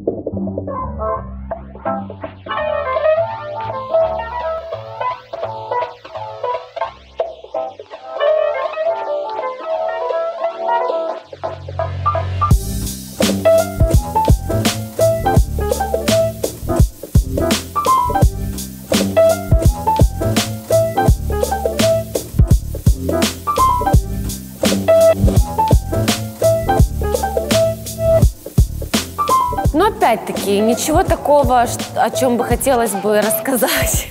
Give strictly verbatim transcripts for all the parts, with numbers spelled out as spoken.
Но опять-таки, ничего такого, о чем бы хотелось бы рассказать.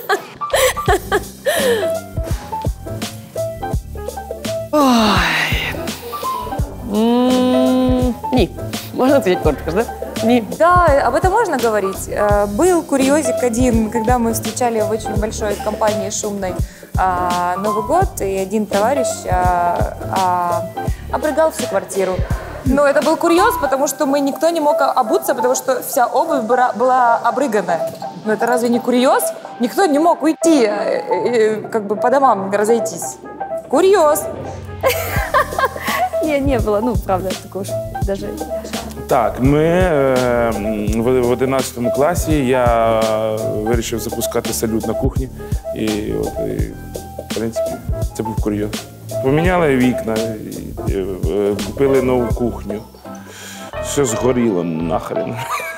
Ні. Можно ответить коротко, да? Ні. Да, об этом можно говорить. Был курьезик один, когда мы встречали в очень большой компании шумной Новый год, и один товарищ обрыгал всю квартиру. Но это был курьез, потому что мы никто не мог обуться, потому что вся обувь была обрыганная. Но это разве не курьез? Никто не мог уйти, как бы по домам разойтись. Курьез. Не, не было, ну, правда, такого ж даже. Так, ми е, в одинадцятому класі я вирішив запускати салют на кухні. І, от, і в принципі, це був курйоз. Поміняли вікна, і, і, купили нову кухню. Все згоріло нахрен.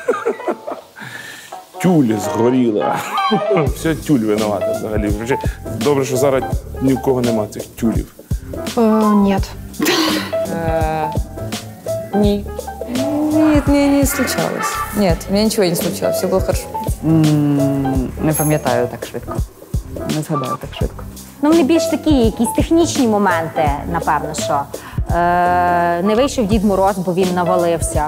Тюль згоріла. Все тюль винувата взагалі. Добре, що зараз ні в кого нема цих тюлів. Ні. Ні. Нет, мне не случалось. Нет, у меня ничего не случалось, все было хорошо. Не пам'ятаю так швидко. Не згадаю так швидко. Ну, вони більш такі, якісь технічні моменти, напевно, що. Е, не вийшов Дід Мороз, бо він навалився.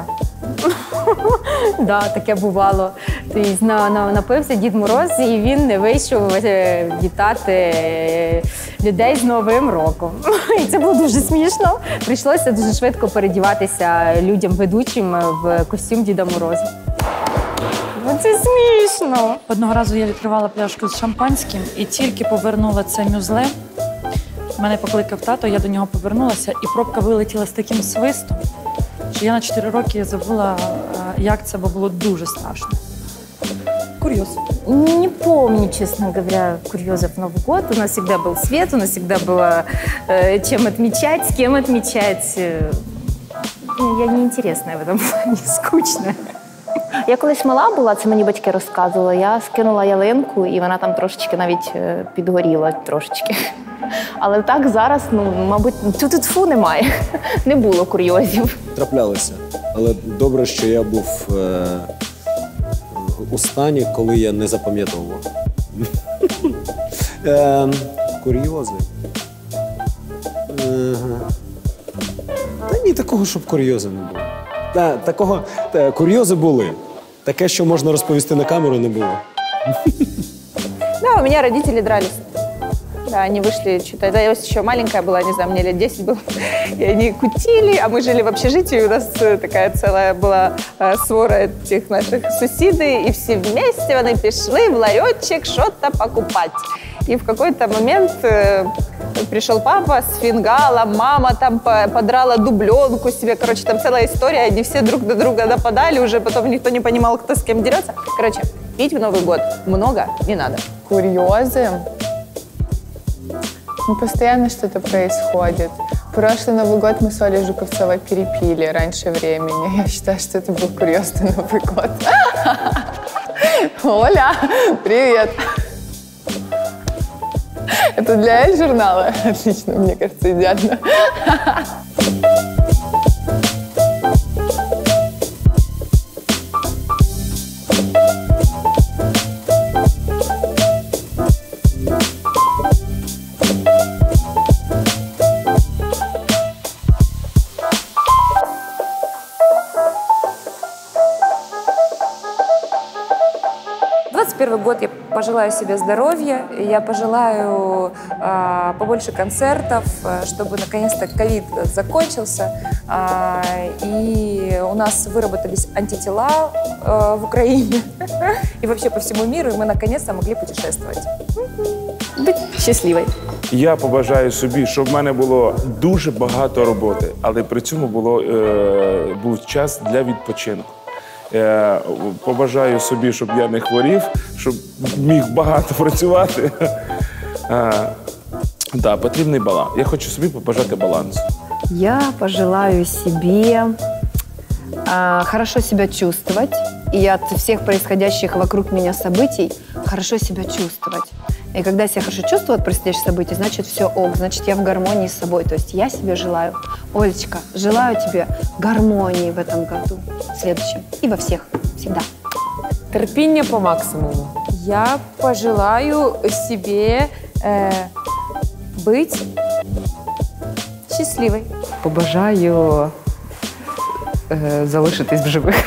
Так, таке бувало. Тобто напився Дід Мороз, і він не вийшов вітати людей з Новим роком. І це було дуже смішно. Прийшлося дуже швидко передіватися людям-ведучим в костюм Діда Мороза. Це смішно. Одного разу я відкривала пляшку з шампанським і тільки повернула це мюзле. Мене покликав тато, я до нього повернулася, і пробка вилетіла з таким свистом, що я на чотири роки забула, як це, бо було дуже страшно. Курьез. Не помню, честно говоря, курьезов в Новый год. У нас всегда был свет, у нас всегда было э, чем отмечать, с кем отмечать. Я неинтересная в этом плане, скучная. Я колись мала була, це мені батьки розказували, я скинула ялинку, і вона там трошечки навіть підгоріла, трошечки. Але так зараз, ну, мабуть, тю-тю-тфу немає. Не було курйозів. Траплялося. Але добре, що я був е, у стані, коли я не запам'ятовував. е, курйози. Е, та ні, такого, щоб курйози не було. Та, такого, та, курйози були. Таке, що можна розповісти на камеру, не було. Да, у меня родители дрались. Да, они вышли, что-то, да, я еще маленькая была, не знаю, мне лет десять было, и они кутили, а мы жили в общежитии, у нас такая целая была э, свора этих наших сусідей, и все вместе они пішли в ларечек что-то покупать. И в какой-то момент э, пришел папа с фингалом, мама там подрала дубленку себе, короче, там целая история, они все друг на друга нападали, уже потом никто не понимал, кто с кем дерется. Короче, пить в Новый год много не надо. Курьезы. Ну, постоянно что-то происходит. Прошлый Новый год мы с Олей Жуковцовой перепили раньше времени. Я считаю, что это был курьезный Новый год. Оля, привет! Это для Эль-журнала? Отлично, мне кажется, идеально. двадцать первый год я пожелаю себе здоровья, я пожелаю э, побольше концертов, чтобы наконец-то ковид закончился, э, и у нас выработались антитела э, в Украине и вообще по всему миру, и мы наконец-то могли путешествовать. Будь щасливою. Я побажаю собі, щоб в мене було дуже багато роботи, але при цьому було, е, був час для відпочинку. Е, побажаю собі, щоб я не хворів, щоб міг багато працювати. Е, да, потрібний баланс. Я хочу собі побажати балансу. Я пожелаю себе а, хорошо себя чувствовать и от всех происходящих вокруг меня событий хорошо себя чувствовать. И когда я себя хорошо чувствую от происходящих событий, значит, все ок, значит, я в гармонии с собой. То есть я себе желаю, Олечка, желаю тебе гармонии в этом году, в следующем и во всех, всегда. Терпіння по максимуму. Я пожелаю себе э, быть счастливой. Побажаю е, залишитись в живих.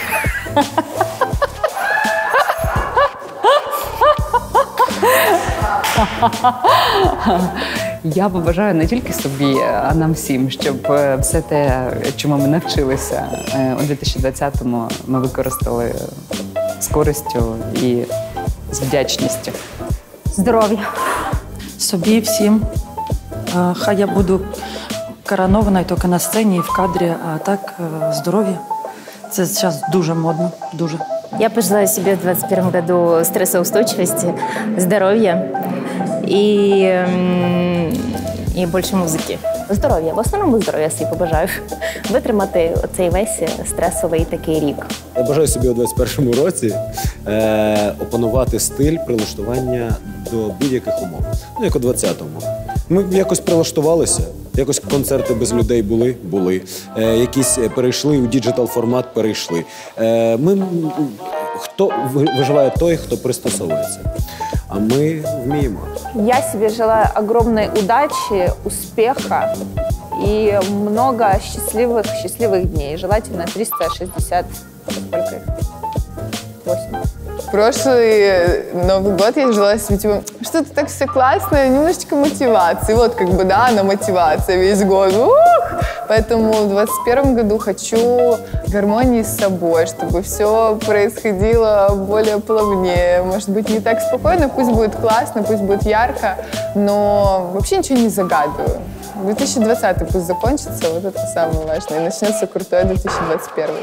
Я побажаю не тільки собі, а нам всім, щоб все те, чому ми навчилися у дві тисячі двадцятому, ми використали з користю і з вдячністю. Здоров'я. Собі всім. Е, Хай я буду коронована тільки на сцені і в кадрі, а так е, здоров'я. Це зараз дуже модно, дуже. Я пожелаю себе в двадцать первом году стрессоустойчивости, здоровья и, м, и больше музики. Здоров'я. В основному здоров'я собі побажаю. Витримати цей весь стресовий такий рік. Я бажаю собі у двадцять першому році е, опанувати стиль прилаштування до будь-яких умов. Ну, як у двадцятому. Ми якось прилаштувалися, якось концерти без людей були, були. Е, якісь перейшли у діджитал-формат, перейшли. Е, ми, хто виживає той, хто пристосовується. А ми вміємо. Я себе желаю огромной удачи, успеха и много счастливых, счастливых дней. Желательно триста шестьдесят, сколько их? восемь. Прошлый Новый год я желала себе, типа, что-то так все классное, немножечко мотивации. Вот как бы, да, она мотивация весь год. Ух! Поэтому в двадцать первом году хочу гармонии с собой, чтобы все происходило более плавнее. Может быть, не так спокойно, пусть будет классно, пусть будет ярко, но вообще ничего не загадываю. две тысячи двадцатый пусть закончится, вот это самое важное. И начнется крутой две тысячи двадцать первый.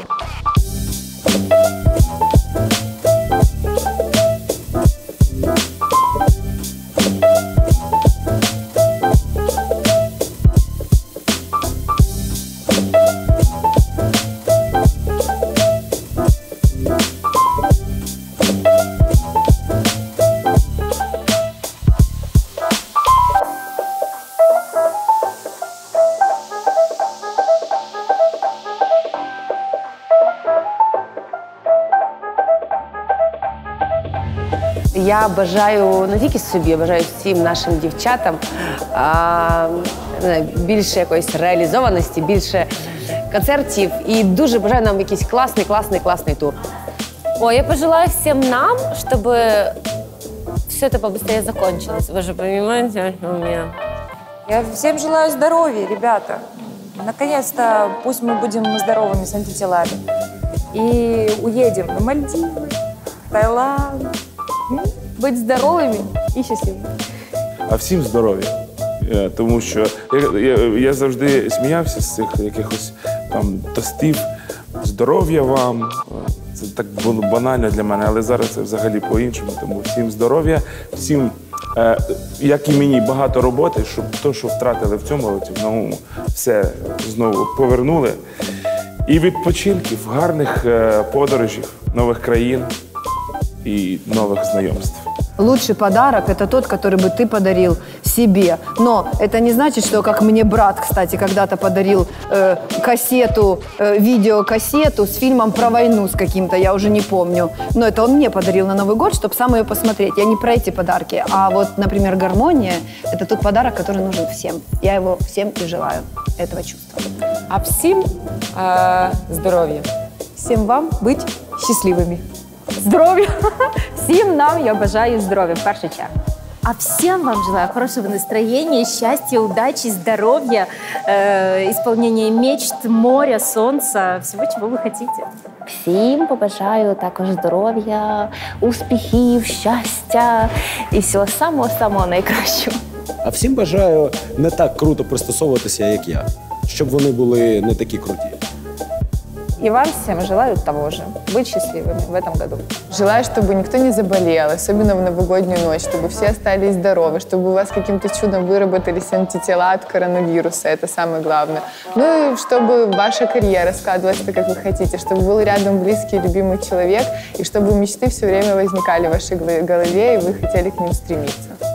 Я бажаю не тільки собі, я бажаю всім нашим дівчатам а, більше якоїсь реалізованості, більше концертів і дуже бажаю нам якийсь класний, класний, класний тур. Ой, я пожелаю всем нам, чтобы все это побыстрее закончилось. Вы же понимаете, что у меня... Я всем желаю здоровья, ребята. Наконец-то пусть мы будем здоровыми с антителами. И уедем на Мальдивы, Таиланд. Быть здоровыми и счастливыми. А всім здоров'я. Е, Тому що я, я, я завжди сміявся з цих якихось там тостів. Здоров'я вам. Е, Це так було банально для мене, але зараз це взагалі по-іншому. Тому всім здоров'я, всім, е, як і мені, багато роботи, щоб те, що втратили в цьому році, в новому, все знову повернули. І відпочинків, гарних е, подорожів, нових країн и новых знакомств. Лучший подарок – это тот, который бы ты подарил себе. Но это не значит, что, как мне брат, кстати, когда-то подарил э, кассету, э, видеокассету с фильмом про войну с каким-то, я уже не помню. Но это он мне подарил на Новый год, чтобы сам ее посмотреть. Я не про эти подарки. А вот, например, гармония – это тот подарок, который нужен всем. Я его всем и желаю, этого чувства. А всем э, здоровья. Всем вам быть счастливыми. Здоров'я. Всім нам я бажаю здоров'я в першу чергу. А всем вам желаю хорошего настроения, счастья, удачи, здоровья, э, исполнения мечт, моря, солнца, всего, чего вы хотите. Всім побажаю також здоров'я, успіхів, щастя і всього самого-самого найкращого. А всім бажаю не так круто пристосовуватися, як я. Щоб вони були не такі круті. И вам всем желаю того же. Быть счастливыми в этом году. Желаю, чтобы никто не заболел, особенно в новогоднюю ночь, чтобы все остались здоровы, чтобы у вас каким-то чудом выработались антитела от коронавируса, это самое главное. Ну и чтобы ваша карьера складывалась так, как вы хотите, чтобы был рядом близкий, любимый человек, и чтобы мечты все время возникали в вашей голове, и вы хотели к ним стремиться.